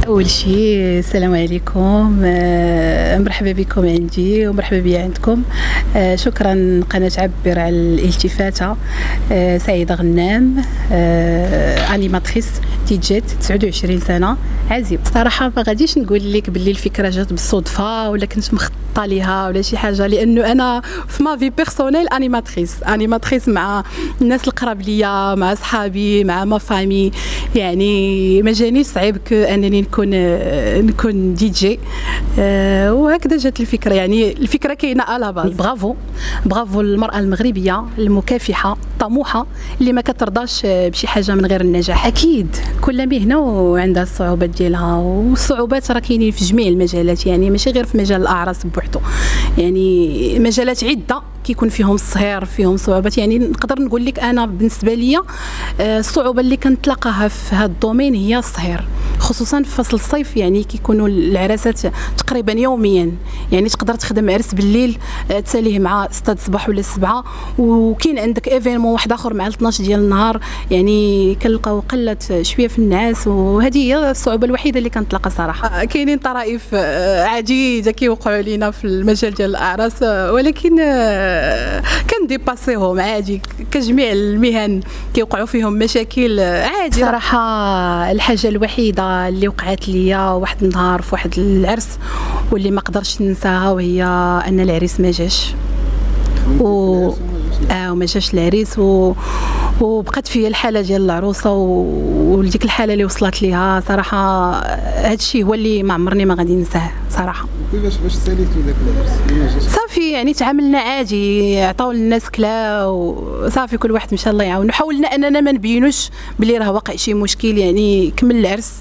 اول شيء السلام عليكم، مرحبا بكم عندي ومرحبا بي عندكم. شكرا قناه عبر على الالتفاته. سعيده غنام، انيماتريس تيجيت 29 سنه، عازب. صراحه ما غاديش نقول لك باللي الفكره جات بالصدفه ولا كنت مخططه ليها ولا شي حاجه، لانه انا في ما في بيرسونيل انيماتريس مع الناس القراب ليا، مع صحابي، مع ما فامي. يعني ما جانيش صعيب انني نكون دي جي، وهكذا جات الفكره. يعني الفكره كاينه على باز. برافو المراه المغربيه المكافحه الطموحه اللي ما كترضاش بشي حاجه من غير النجاح. اكيد كل مهنه وعندها الصعوبات ديالها، والصعوبات راه كاينين في جميع المجالات، يعني ماشي غير في مجال الاعراس بوحدو، يعني مجالات عده كيكون فيهم الصهير فيهم صعوبات. يعني نقدر نقول لك انا بالنسبه ليا الصعوبه اللي كنتلاقاها في هذا الدومين هي الصهير، خصوصا في فصل الصيف. يعني كيكونوا العراسات تقريبا يوميا، يعني تقدر تخدم عرس بالليل تساليه مع 6 الصباح ولا 7، وكاين عندك ايفينمون واحد اخر مع 12 ديال النهار. يعني كنلقاو قله شويه في النعاس، وهذه هي الصعوبه الوحيده اللي كنتلاقى صراحه. كاينين طرائف عديده كيوقعوا لينا في المجال ديال الاعراس، ولكن كنديباسيهم عادي كجميع المهن كيوقعوا فيهم مشاكل عادي. صراحه الحاجه الوحيده اللي وقعت ليا واحد النهار في واحد العرس واللي ما قدرتش ننساها، وهي ان العريس ما جاش وما جاش العريس، وبقات فيا الحاله ديال العروسه، وديك الحاله اللي وصلت ليها صراحه هذا الشيء هو اللي ما عمرني ما غادي ننساه صراحه. باش ساليتو داك العرس صافي، يعني تعاملنا عادي، عطاو للناس كلا وصافي، كل واحد مشى الله يعاون. حاولنا اننا ما نبينوش بلي راه واقع شي مشكل، يعني كمل العرس.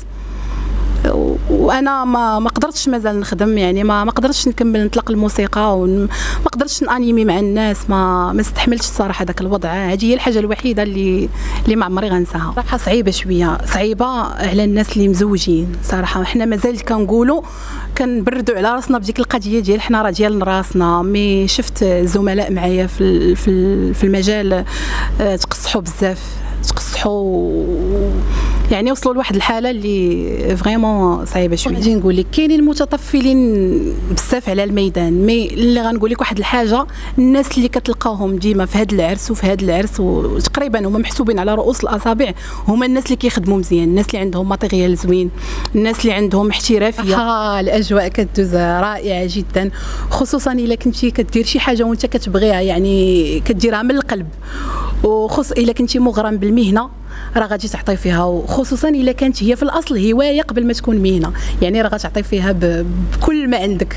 وانا ما قدرتش مازال نخدم، يعني ما قدرتش نكمل نطلق الموسيقى، وما قدرتش نانيمي مع الناس، ما استحملتش الصراحه داك الوضع. هذه هي الحاجه الوحيده اللي ما عمري غنساها. صراحه صعيبه شويه، صعيبه على الناس اللي مزوجين صراحه. حنا مازال كنقولوا كنبردوا على راسنا بديك القضيه ديال حنا راه ديال راسنا. مي شفت زملاء معايا في المجال تقصحوا بزاف، تقصحوا، يعني وصلوا لواحد الحاله اللي فريمون صعيبه شويه. غادي نقول لك كاينين المتطفلين بزاف على الميدان، مي اللي غنقول لك واحد الحاجه، الناس اللي كتلقاهم ديما في هذا العرس وفي هذا العرس وتقريبا هما محسوبين على رؤوس الاصابع، هما الناس اللي كيخدموا مزيان، الناس اللي عندهم ماتيريال زوين، الناس اللي عندهم احترافيه. الاجواء كدوز رائعه جدا، خصوصا الا كنتي كدير شي حاجه وانت كتبغيها، يعني كديرها من القلب، الا كنتي مغرم بالمهنه راه غادي تعطي فيها، وخصوصا الا كانت هي في الاصل هوايه قبل ما تكون مهنه، يعني راه غتعطي فيها بكل ما عندك.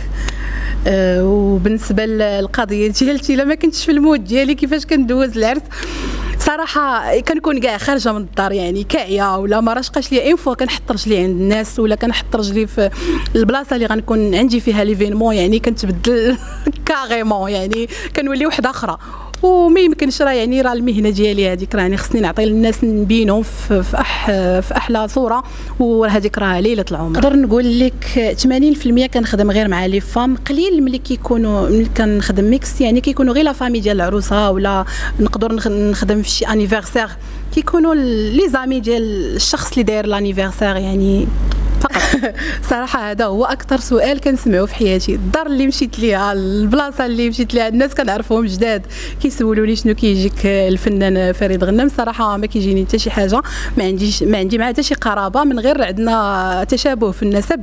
وبالنسبه للقضيه ديالتي، الا ما كنتش في المود ديالي كيفاش كندوز العرس صراحه كنكون كاع خارجه من الدار، يعني كاعيه ولا ما راشقاش ليا اين فوا كنحط رجلي عند الناس، ولا كنحط رجلي في البلاصه اللي غنكون عندي فيها ليفينمون، يعني كنتبدل كاريمون، يعني كنولي وحده اخرى. وما يمكنش، راه يعني راه المهنه ديالي هذيك، راني خصني نعطي للناس نبينهم في احلى صوره، وهذيك راه ليله العمر. نقدر نقول لك 80% كنخدم غير مع لي فام، قليل ملي كنخدم ميكس، يعني كيكونوا غير لا فامي ديال العروسه، ولا نقدر نخدم في شي انيفرسير كيكونوا لي زامي ديال الشخص اللي داير لانيفرسير، يعني فقط. صراحه هذا هو اكثر سؤال كنسمعه في حياتي. الدار اللي مشيت ليها، البلاصه اللي مشيت ليها، الناس كنعرفهم جداد كيسولوني شنو كيجيك الفنان فريد غنام. صراحه ما كيجيني حتى شي حاجه، ما عندي معاه حتى شي قرابه، من غير عندنا تشابه في النسب،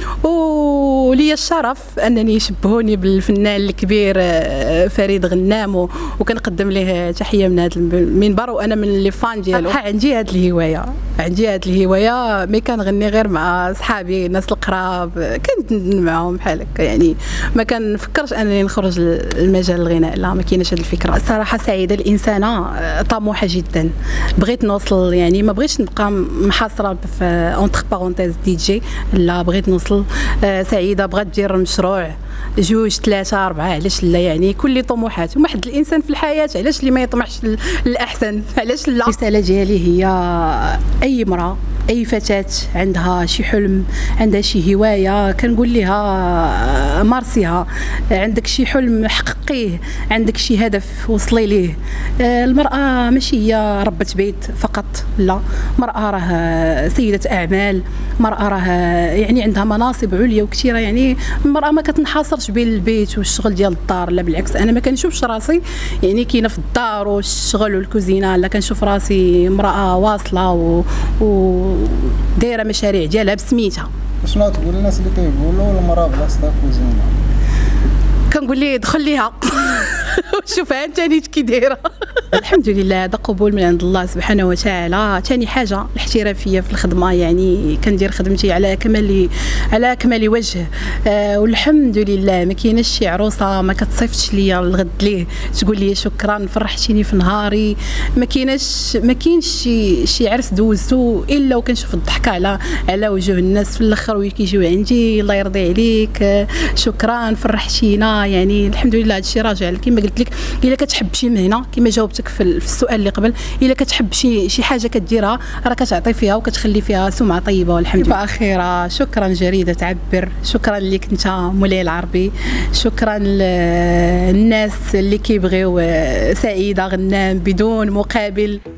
ولي الشرف انني يشبهوني بالفنان الكبير فريد غنام، وكنقدم ليه تحيه من هذا المنبر، وانا من لي فان ديالو. عندي هذه الهوايه، مي كنغني غير مع صحابي، الناس القراب، كندندن معاهم بحال هكا، يعني ما كنفكرش انني نخرج للمجال الغناء، لا ما كايناش هذه الفكره. الصراحه سعيده، الانسانه طموحه جدا، بغيت نوصل، يعني ما بغيتش نبقى محاصره في اونتر بارونتيز دي جي، لا بغيت نوصل. سعيده بغات دير مشروع 2 3 4، علاش لا؟ يعني كل طموحات، واحد الانسان في الحياه علاش اللي ما يطمحش للاحسن، علاش لا؟ الرساله ديالي هي اي امراه اي فتاه عندها شي حلم، عندها شي هوايه، كنقول لها مارسيها. عندك شي حلم حققيه، عندك شي هدف وصلي ليه. المراه ماشي هي ربة بيت فقط، لا، المراه راه سيده اعمال، المراه راه يعني عندها مناصب عليا وكثيره. يعني المراه ما كتنحصرش بين البيت والشغل ديال الدار، لا بالعكس. انا ما كنشوفش راسي يعني كاينه في الدار والشغل والكوزينه، لا، كنشوف راسي امراه واصله ودايره مشاريع ديالها بسميتها. شنو تقول للناس اللي كيقولوا المراه بلاصتها كوزينه؟ كنقول ليه دخل ليها شوفها انت نيت كي دايره. الحمد لله، هذا قبول من عند الله سبحانه وتعالى. ثاني حاجه الاحترافيه في الخدمه، يعني كندير خدمتي على اكمل وجه. والحمد لله ما كايناش شي عروسه ما كتصيفطش ليا الغد ليه تقول لي شكرا فرحتيني في نهاري. ما كاينش شي عرس دوزتو الا وكنشوف الضحكه على وجوه الناس في الاخر وكيجيو عندي الله يرضي عليك شكرا فرحتينا. يعني الحمد لله هذا الشيء راجع كما قلت لك. الا كتحب شي مهنه كما جاوبتك في السؤال اللي قبل، الا كتحب شي حاجه كديرها راه كتعطي فيها وكتخلي فيها سمعه طيبه. والحمد لله. اخيرا شكرا جريده تعبر، شكرا لك انت مولاي العربي، شكرا للناس اللي كيبغيو سعيده غنام بدون مقابل.